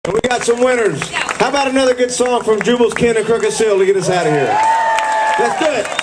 And we got some winners. How about another good song from Jubal's Ken and Crooked Steel to get us out of here? Let's do it.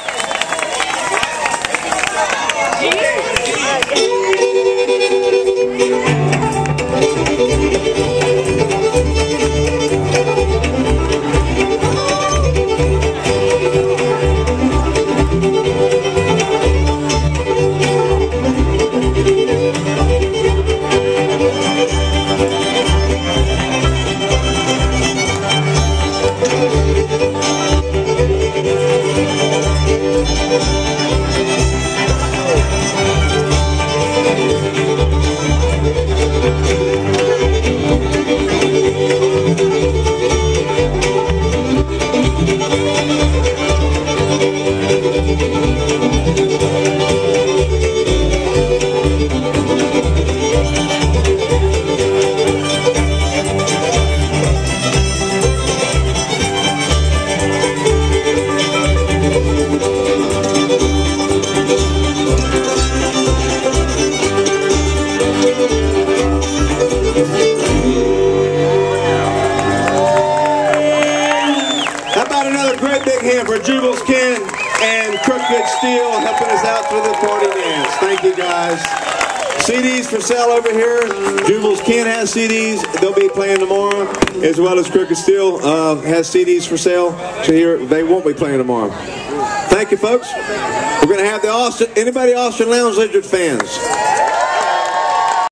For Jubal's Ken and Crooked Steel helping us out for the party dance. Thank you guys. CDs for sale over here. Jubal's Ken has CDs. They'll be playing tomorrow, as well as Crooked Steel has CDs for sale. So here they won't be playing tomorrow. Thank you, folks. We're going to have the Austin. Anybody Austin Lounge Lizard fans?